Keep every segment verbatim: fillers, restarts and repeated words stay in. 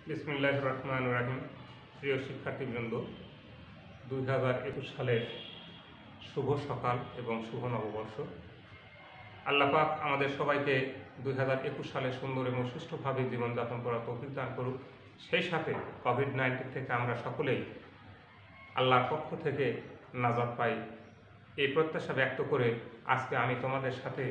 বিসমিল্লাহির রহমানির রহিম। প্রিয় শিক্ষার্থীবৃন্দ, দুই হাজার একুশ সালের শুভ সকাল এবং শুভ নববর্ষ। আল্লাহ পাক আমাদের সবাইকে দুই হাজার একুশ সালে সুন্দর এবং সুষ্ঠুভাবে জীবনযাপন করার তৌফিক দান করুক। সেই সাথে কোভিড নাইন্টিন থেকে আমরা সকলেই আল্লাহর পক্ষ থেকে নাজাত পাই, এই প্রত্যাশা ব্যক্ত করে আজকে আমি তোমাদের সাথে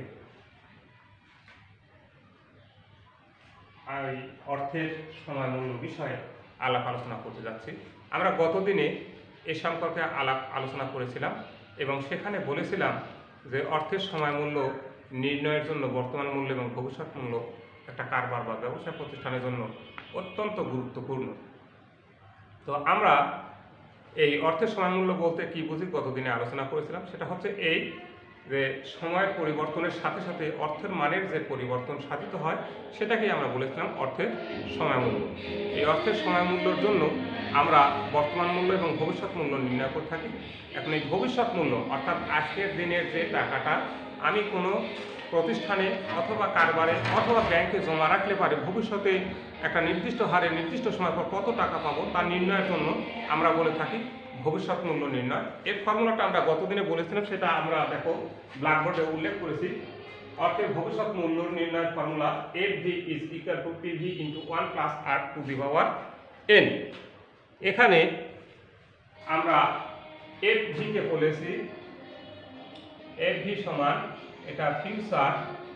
এই অর্থের সময় মূল্য বিষয়ে আলাপ আলোচনা করতে যাচ্ছি। আমরা গতদিনে এ সম্পর্কে আলাপ আলোচনা করেছিলাম এবং সেখানে বলেছিলাম যে অর্থের সময় মূল্য নির্ণয়ের জন্য বর্তমান মূল্য এবং ভবিষ্যৎ মূল্য একটা কারবার বা ব্যবসা প্রতিষ্ঠানের জন্য অত্যন্ত গুরুত্বপূর্ণ। তো আমরা এই অর্থের সময় মূল্য বলতে কী বুঝি গতদিনে আলোচনা করেছিলাম, সেটা হচ্ছে এই যে সময়ের পরিবর্তনের সাথে সাথে অর্থের মানের যে পরিবর্তন সাধিত হয় সেটাকেই আমরা বলেছিলাম অর্থের সময় মূল্য। এই অর্থের সময় মূল্যের জন্য আমরা বর্তমান মূল্য এবং ভবিষ্যৎ মূল্য নির্ণয় করে থাকি। এখন এই ভবিষ্যৎ মূল্য অর্থাৎ আজকের দিনের যে টাকাটা আমি কোনো প্রতিষ্ঠানে অথবা কারবারে অথবা ব্যাংকে জমা রাখলে পারে ভবিষ্যতে একটা নির্দিষ্ট হারে নির্দিষ্ট সময় পর কত টাকা পাবো তা নির্ণয়ের জন্য আমরা বলে থাকি ভবিষ্যৎ মূল্য নির্ণয়। এর ফর্মুলাটা আমরা গতদিনে বলেছিলাম, সেটা আমরা দেখো ব্ল্যাকবোর্ডে উল্লেখ করেছি। অর্থের ভবিষ্যৎ মূল্য নির্ণয়ের formula F V is equal to P V into one plus R to the power N. এখানে আমরা এফ ভিকে বলেছি এফ ভি সমান এটা ফিউচার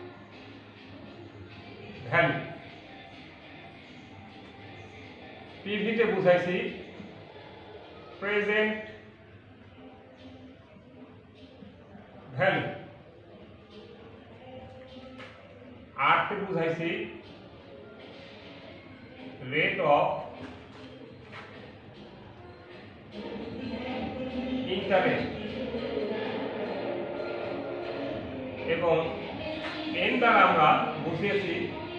ভ্যালু, পিভিতে বুঝাইছি প্রেজেন্ট ভ্যালু, আরতে বুঝাইছি রেট অফ ইন্টারেস্ট এবং এন দ্বারা আমরা বুঝিয়েছি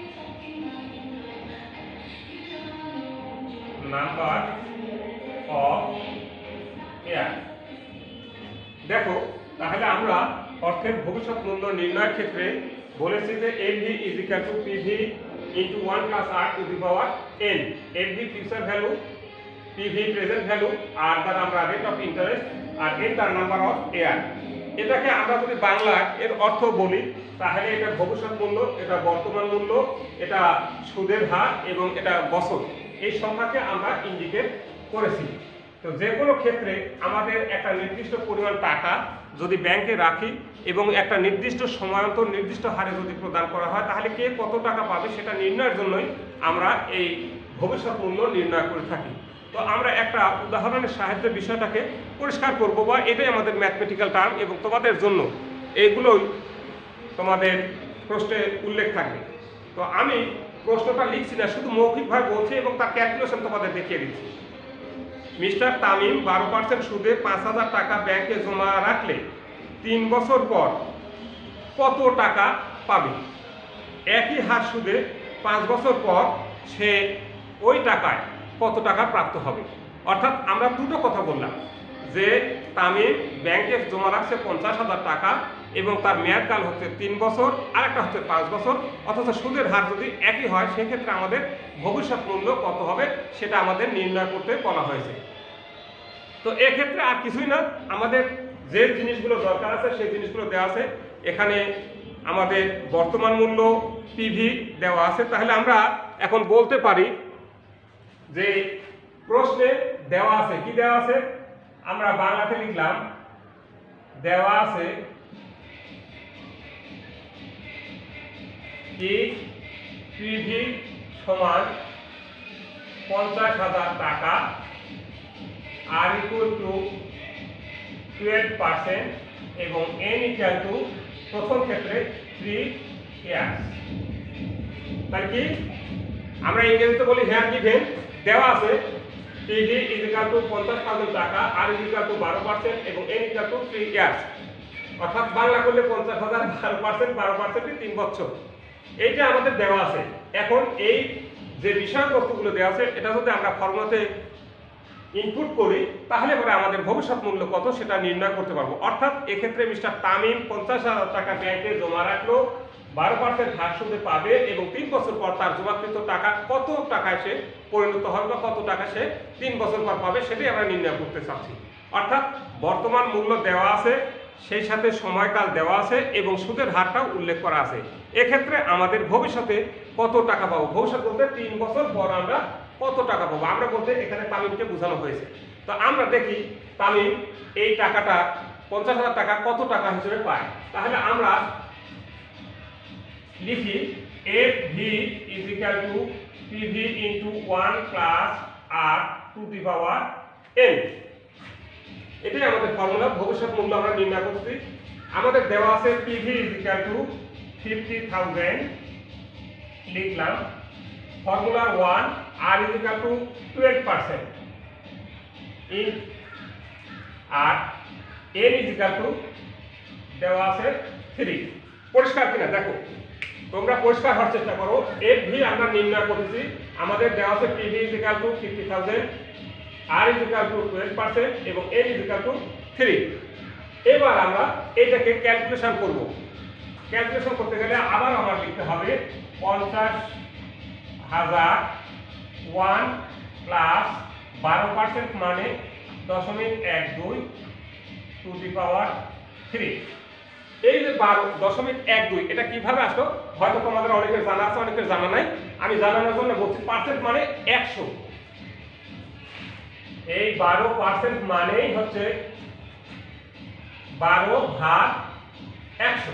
নাম্বার অফ ইয়ার। দেখো তাহলে আমরা অর্থের ভবিষ্যৎ মূল্য নির্ণয়ের ক্ষেত্রে বলেছি যে F V is equal to P V into one plus R to the power N. F V future value, P V present value, R দ্বারা আমরা রেট অফ ইন্টারেস্ট, আর এন তার নাম্বার অফ এয়ার। এটাকে আমরা যদি বাংলা এর অর্থ বলি তাহলে এটা ভবিষ্যৎ মূল্য, এটা বর্তমান মূল্য, এটা সুদের হার এবং এটা বছর, এই সংখ্যাকে আমরা ইন্ডিকেট করেছি। তো যে কোনো ক্ষেত্রে আমাদের একটা নির্দিষ্ট পরিমাণ টাকা যদি ব্যাংকে রাখি এবং একটা নির্দিষ্ট সময়ন্তর নির্দিষ্ট হারে যদি প্রদান করা হয় তাহলে কে কত টাকা পাবে সেটা নির্ণয়ের জন্যই আমরা এই ভবিষ্যৎ মূল্য নির্ণয় করে থাকি। তো আমরা একটা উদাহরণের সাহায্যে বিষয়টাকে পরিষ্কার করব, বা এটাই আমাদের ম্যাথমেটিক্যাল টার্ম এবং তোমাদের জন্য এইগুলোই তোমাদের প্রশ্নে উল্লেখ থাকবে। তো আমি প্রশ্নটা লিখছি না, শুধু মৌখিকভাবে বলছি এবং তার ক্যালকুলেশন তোমাদের দেখিয়ে দিচ্ছি। মিস্টার তামিম বারো পার্সেন্ট সুদে পাঁচ হাজার টাকা ব্যাংকে জমা রাখলে তিন বছর পর কত টাকা পাবে? একই হার সুদে পাঁচ বছর পর সে ওই টাকায় কত টাকা প্রাপ্ত হবে? অর্থাৎ আমরা দুটো কথা বললাম যে তামিম ব্যাংকে জমা রাখছে পঞ্চাশ হাজার টাকা এবং তার মেয়াদকাল হচ্ছে তিন বছর, আর একটা হচ্ছে পাঁচ বছর, অথচ সুদের হার যদি একই হয় সেক্ষেত্রে আমাদের ভবিষ্যৎ মূল্য কত হবে সেটা আমাদের নির্ণয় করতে বলা হয়েছে। তো এক্ষেত্রে আর কিছুই না, আমাদের যে জিনিসগুলো দরকার আছে সেই জিনিসগুলো দেওয়া আছে। এখানে আমাদের বর্তমান মূল্য পিভি দেওয়া আছে। তাহলে আমরা এখন বলতে পারি যে প্রশ্নে দেওয়া আছে, কি দেওয়া আছে? আমরা বাংলাতে লিখলাম দেওয়া আছে কি পিভি সমান পঞ্চাশ হাজার টাকা R equal to twelve percent এবং এন ইকুয়াল টু প্রথম ক্ষেত্রে থ্রি ইয়ার্স। তাহলে কি আমরা ইংরেজিতে বলি হেয়ার গিভেন, দেওয়া আছে পিভি ইজ ইকুয়াল টু পঞ্চাশ হাজার টাকা আর ইজ ইকুয়াল টু বারো পার্সেন্ট এবং N equal to three years. অর্থাৎ বাংলা করলে পঞ্চাশ হাজার বারো পার্সেন্ট বারো পার্সেন্টে তিন বছর, এইটা আমাদের দেওয়া আছে। এখন এই যে বিষয়বস্তুগুলো দেওয়া আছে এটা যদি আমরা ফর্মুলাতে ইনপুট করি তাহলে পরে আমাদের ভবিষ্যৎ মূল্য কত সেটা নির্ণয় করতে পারবো। অর্থাৎ এক্ষেত্রে মিস্টার তামিম পঞ্চাশ হাজার টাকা ব্যাংকে জমা রাখলো বারো পার্সেন্ট হার সুদে পাবে এবং তিন বছর পর তার জমাকৃত টাকা কত টাকায় সে পরিণত হবে বা কত টাকা সে তিন বছর পর পাবে সেটাই আমরা নির্ণয় করতে চাচ্ছি। অর্থাৎ বর্তমান মূল্য দেওয়া আছে, সেই সাথে সময়কাল দেওয়া আছে এবং সুদের হারটাও উল্লেখ করা আছে। এক্ষেত্রে আমাদের ভবিষ্যতে কত টাকা পাবো, ভবিষ্যৎ বলতে তিন বছর পর আমরা কত টাকা পাবো, আমরা বলতে এখানে তামিমকে বোঝানো হয়েছে। তো আমরা দেখি তামিম এই টাকাটা পঞ্চাশ হাজার টাকা কত টাকা হিসেবে পায়। তাহলে আমরা লিখি F V is equal to P V into one plus R to the power N. এটাই আমাদের ফর্মুলা, ভবিষ্যৎ মূল্য আমরা নির্ণয় করছি। আমাদের দেওয়া আছে P V is equal to fifty thousand, লিখলাম formula one, R is equal to twelve percent in, আর এন ইজ ইকুয়াল টু দেওয়া আছে থ্রি। পরিষ্কার কিনা দেখো, তোমরা পরিষ্কার হওয়ার চেষ্টা করো। এফ ভি আমরা নির্ণয় করেছি, আমাদের দেওয়া আছে P V is equal to fifty thousand, R is equal to twelve percent এবং N is equal to three. এবার আমরা এটাকে ক্যালকুলেশন করব। ক্যালকুলেশন করতে গেলে আবার আমার লিখতে হবে পঞ্চাশ হাজার ওয়ান প্লাস বারো পার্সেন্ট মানে দশমিক এক দুই টু দি পাওয়ার থ্রি। এই যে বারো দশমিক এক দুই এটা কিভাবে আসলো হয়তো তোমাদের অনেকের জানা আছে, অনেকের জানা নাই। আমি জানানোর জন্য বলছি, পার্সেন্ট মানে একশো। এই বারো পার্সেন্ট মানেই হচ্ছে বারো ভাগ একশো।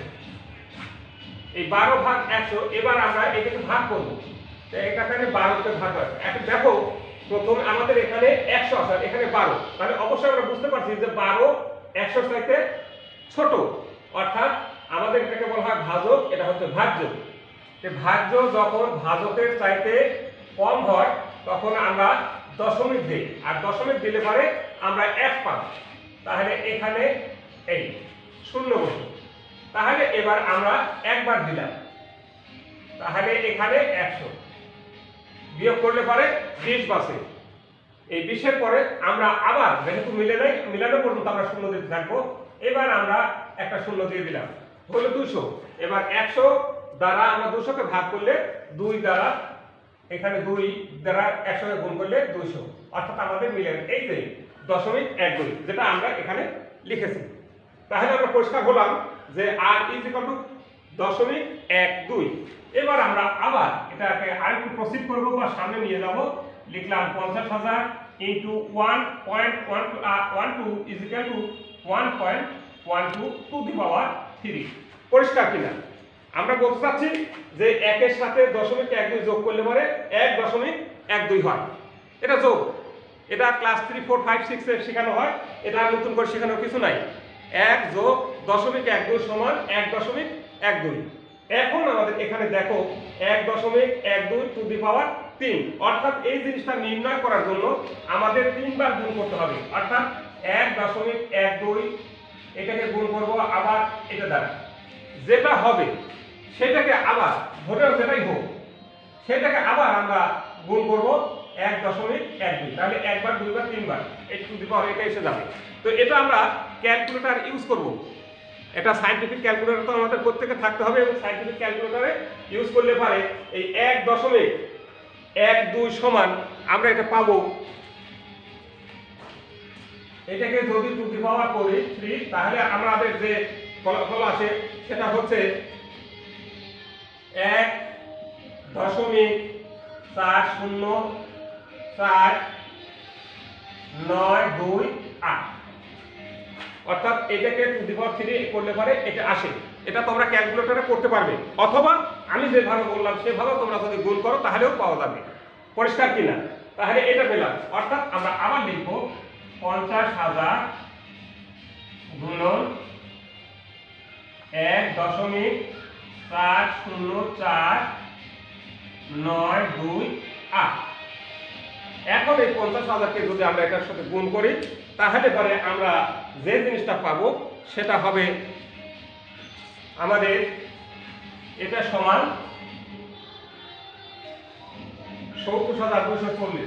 এই বারো ভাগ একশো, এবার আমরা এটাকে ভাগ করবো। এখানে বারোতে ভাগ হয়। এখন দেখো প্রথম আমাদের এখানে একশো আছে, এখানে বারো, তাহলে অবশ্যই আমরা বুঝতে পারছি যে বারো একশোর চাইতে ছোট, অর্থাৎ আমাদের এটাকে বলা হয় ভাজক, এটা হচ্ছে ভাজ্য। ভাজ্য যখন ভাজকের চাইতে কম হয় তখন আমরা দশমিক দিই, আর দশমিক দিলে পরে আমরা এক পাব। তাহলে এখানে এই শূন্য বসে, তাহলে এবার আমরা একবার দিলাম, তাহলে এখানে একশো বিয়োগ করলে পরে বিশ বাসে। এই বিশের পরে আমরা আবার যেহেতু মিলে নাই, মিলানো পর্যন্ত আমরা শূন্য দিতে থাকবো। এবার আমরা একটা শূন্য দিয়ে দিলাম, হলো দুশো। এবার একশো দ্বারা আমরা দুশোকে ভাগ করলে দুই দ্বারা, এখানে দুই দ্বারা একশোকে গুণ করলে দুইশো, অর্থাৎ আমাদের মিলে এই যে দশমিক এক দুই যেটা আমরা এখানে লিখেছি। তাহলে আমরা পরিষ্কার হলাম যে আর ইজ ইকুয়াল টু দশমিক এক দুই। এবার আমরা আবার এটাকে আরেকটু প্রসিড করবো বা সামনে নিয়ে যাব। লিখলাম পঞ্চাশ হাজার into one point one one two is equal to one point one two to the power three. পরিষ্কার কিনা? আমরা বলতে চাচ্ছি যে একের সাথে দশমিক এক দুই যোগ করলে পরে এক দশমিক এক দুই হয়। এটা যোগ, এটা class three four five six এর শেখানো হয়, এটা নতুন করে শেখানোর কিছু নাই। এক যোগ দশমিক এক দুই সমান এক দশমিক এক দুই। এখন আমাদের এখানে দেখো এক দশমিক এক দুই টু দি পাওয়ার তিন, অর্থাৎ এই জিনিসটা নির্ণয় করার জন্য আমাদের তিনবার গুণ করতে হবে। অর্থাৎ এক দশমিক এক দুই এটাকে গুণ করব আবার এটা দ্বারা, যেটা হবে সেটাকে আবার ধরে যেটাই হোক সেটাকে আবার আমরা গুণ করব এক দশমিক এক দুই। তাহলে একবার দুইবার তিনবার এই টু দি পাওয়ার এটা এসে যাবে। তো এটা আমরা ক্যালকুলেটর ইউজ করব। এটা সায়েন্টিফিক ক্যালকুলেটর তো আমাদের প্রত্যেকে থাকতে হবে, এবং সায়েন্টিফিক ক্যালকুলেটরে ইউজ করলে পারে এই এক দশমিক এক দুই সমান আমরা এটা পাবো। এটাকে যদি টু দি পাওয়ার করি থ্রি, তাহলে আমাদের যে ফলাফল আসে সেটা হচ্ছে এক দশমিক চার শূন্য চার নয় দুই আট। অর্থাৎ এটাকে টু দি পাওয়ার থ্রি করলে পারে এটা আসে। এটা তোমরা ক্যালকুলেটরে করতে পারবে, অথবা আমি যেভাবে বললাম সেভাবে তোমরা যদি গুণ করো তাহলেও পাওয়া যাবে। পরিষ্কার কিনা? তাহলে এটা পেলাম। অর্থাৎ আমরা আবার লিখব পঞ্চাশ হাজার গুণন এক দশমিক চার শূন্য চার নয় দুই আট। এখন এই পঞ্চাশ হাজারকে যদি আমরা এটার সাথে গুণ করি তাহলে পরে আমরা যে জিনিসটা পাবো সেটা হবে আমাদের এটা সমান সত্তর হাজার দুশো চল্লিশ।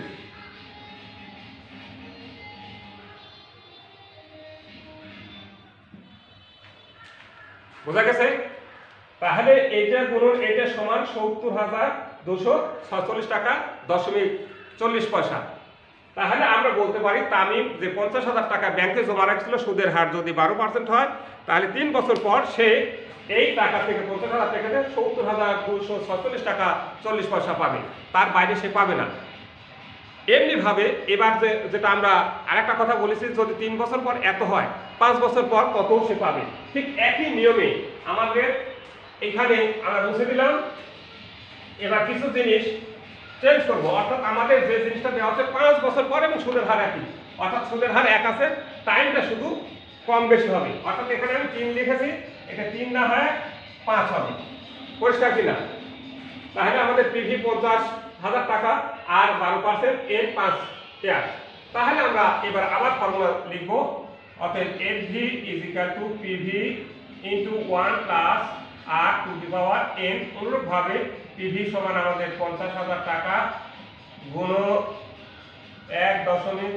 বোঝা গেছে? তাহলে এইটা গুণন এইটা সমান সত্তর হাজার দুশো সাতচল্লিশ টাকা দশমিক চল্লিশ পয়সা। তাহলে আমরা বলতে পারি তামিম যে পঞ্চাশ হাজার টাকা ব্যাংকে জমা রাখছিল, সুদের হার যদি বারো পার্সেন্ট হয় তাহলে তিন বছর পর সে এই টাকা থেকে পঞ্চাশ হাজার টাকা থেকে সত্তর হাজার দুশো সাতচল্লিশ টাকা চল্লিশ পয়সা পাবে, তার বাইরে সে পাবে না। এমনিভাবে এবার যে যেটা আমরা আরেকটা কথা বলেছি, যদি তিন বছর পর এত হয় পাঁচ বছর পর কত সে পাবে, ঠিক একই নিয়মে আমাদের এখানে আমরা বুঝে দিলাম। এবার কিছু জিনিস চেঞ্জ করবো, অর্থাৎ আমাদের যে জিনিসটা দেওয়া হচ্ছে পাঁচ বছর পর এবং সুদের হার একই, অর্থাৎ সুদের হার এক আছে, টাইমটা শুধু কম বেশি হবে। অর্থাৎ এখানে আমি তিন লিখেছি, এটা তিন না হয় পাঁচ হবে। পরিষ্কার কিনা? তাহলে আমাদের পিভি পঞ্চাশ হাজার টাকা আর বারো পার্সেন্ট এর পাঁচ পেয়ার। তাহলে আমরা এবার আবার ফর্মুলা লিখবো, অতএব F V is equal to PV into one plus R to the power N. অনুরূপভাবে পিভি সমান আমাদের পঞ্চাশ হাজার টাকা গুণ এক দশমিক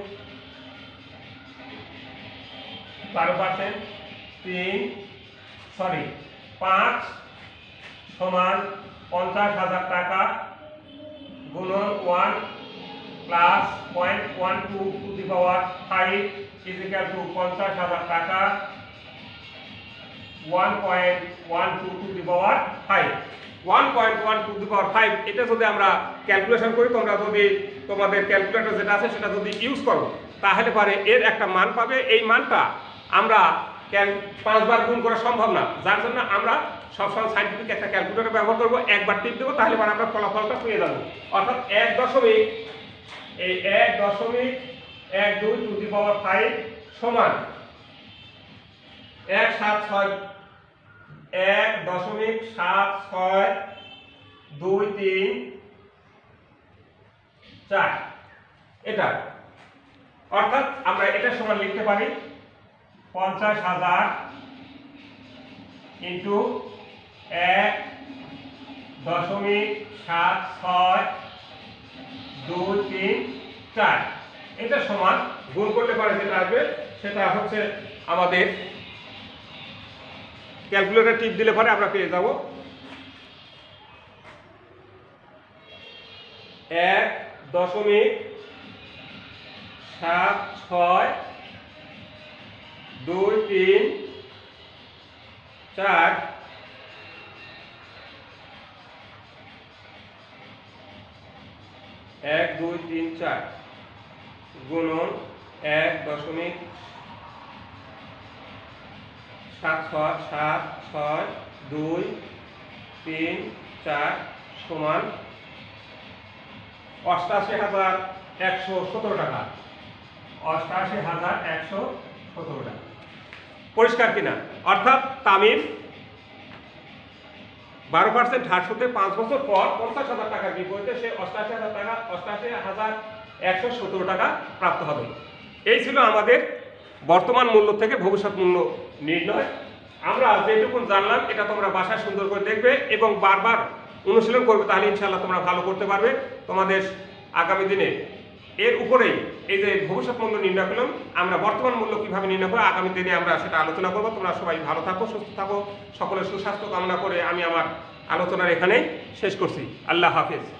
বারো পার্সেন্ট তিন সরি পাঁচ সমান পঞ্চাশ হাজার টাকা গুণন one plus point one two to the power five is equal to পঞ্চাশ হাজার টাকা one point one two to the power five. One point one to the power five এটা যদি আমরা ক্যালকুলেশন করি, তোমরা যদি তোমাদের ক্যালকুলেটর যেটা আছে সেটা যদি ইউজ করো তাহলে পারে এর একটা মান পাবে। এই মানটা আমরা পাঁচবার গুণ করা সম্ভব না, যার জন্য আমরা সবসময় সাইন্টিফিক একটা ক্যালকুলেটর ব্যবহার করবো। একবার টিপ দেবো, তাহলে পরে আমরা ফলাফলটা পেয়ে যাবো। অর্থাৎ এক দশমিক এই এক দশমিক এক দুই টু দি পাওয়ার ফাইভ সমান এক সাত ছয় এক দশমিক সাত ছয় দুই তিন চার। এটা অর্থাৎ আমরা এটা সমান লিখতে পারি পঞ্চাশ হাজার ইন্টু এক দশমিক সাত ছয় দুই তিন চার। এটা সমান গুণ করতে পারে যেটা আসবে সেটা হচ্ছে আমাদের ক্যালকুলেটর টিপ দিলে পরে আমরা পেয়ে যাব এক দশমিক সাত ছয় দুই তিন চার এক দুই তিন চার গুণন এক দশমিক সাত ছয় সাত ছয় দুই তিন চার সমান অষ্টাশি হাজার একশো সতেরো টাকা। অষ্টাশি হাজার একশো সতেরো টাকা। পরিষ্কার কিনা? অর্থাৎ তামিম বারো পার্সেন্ট হার সুদে পাঁচ বছর পর পঞ্চাশ হাজার টাকার বিপরীতে সে অষ্টাশি হাজার টাকা অষ্টাশি হাজার একশো সতেরো টাকা প্রাপ্ত হবে। এই ছিল আমাদের বর্তমান মূল্য থেকে ভবিষ্যৎ মূল্য নির্ণয়। আমরা যেটুকু জানলাম এটা তোমরা বাসায় সুন্দর করে দেখবে এবং বারবার অনুশীলন করবে, তাহলে ইনশাআল্লাহ তোমরা ভালো করতে পারবে। তোমাদের আগামী দিনে এর উপরেই এই যে ভবিষ্যৎ মূল্য নির্ণয় করলাম, আমরা বর্তমান মূল্য কিভাবে নির্ণয় করবো আগামী দিনে আমরা সেটা আলোচনা করবো। তোমরা সবাই ভালো থাকো, সুস্থ থাকো, সকলের সুস্বাস্থ্য কামনা করে আমি আমার আলোচনার এখানেই শেষ করছি। আল্লাহ হাফেজ।